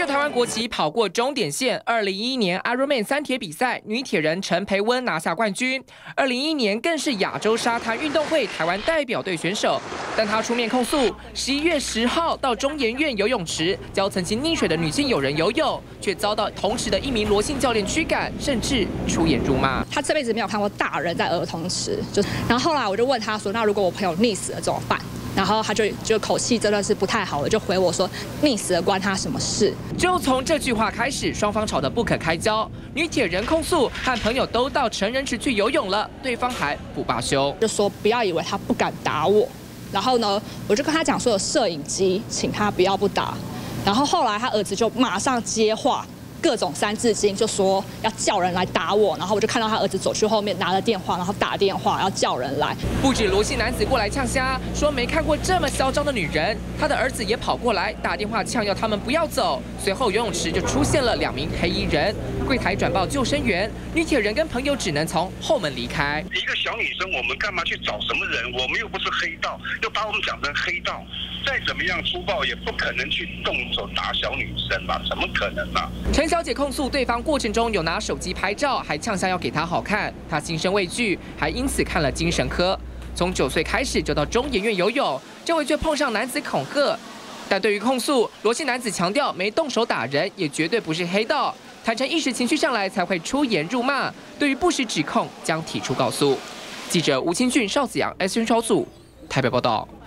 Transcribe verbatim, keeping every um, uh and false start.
着台湾国旗跑过终点线。二零一一年 Ironman 三铁比赛，女铁人陈培温拿下冠军。二零一一年更是亚洲沙滩运动会台湾代表队选手。但她出面控诉，十一月十号到中研院游泳池教曾经溺水的女性友人游泳，却遭到同池的一名罗姓教练驱赶，甚至出言辱骂。 她这辈子没有看过大人在儿童池，就然后后来我就问她说：“那如果我朋友溺死了怎么办？”然后他就就口气真的是不太好了，就回我说溺死了关他什么事？ 就从这句话开始，双方吵得不可开交。女铁人控诉和朋友都到成人池去游泳了，对方还不罢休， 就说不要以为他不敢打我。然后呢，我就跟他讲说有摄影机，请他不要不打。然后后来他儿子就马上接话。各种三字经就说要叫人来打我，然后我就看到他儿子走去后面拿了电话，然后打电话要叫人来。 不止罗姓男子过来呛虾，说没看过这么嚣张的女人，他的儿子也跑过来打电话呛要他们不要走。随后游泳池就出现了两名黑衣人，柜台转报救生员，女铁人跟朋友只能从后门离开。 一个小女生，我们干嘛去找什么人？我们又不是黑道，又把我们讲成黑道。再怎么样粗暴，也不可能去动手打小女生吧？怎么可能啊？ 陈小姐控诉对方过程中有拿手机拍照，还呛下要给她好看，她心生畏惧，还因此看了精神科。从九岁开始就到中研院游泳，这回却碰上男子恐吓。但对于控诉，罗姓男子强调没动手打人，也绝对不是黑道，坦诚一时情绪上来才会出言辱骂。对于不实指控，将提出告诉。记者吴清俊、邵子阳 S N 小组台北报道。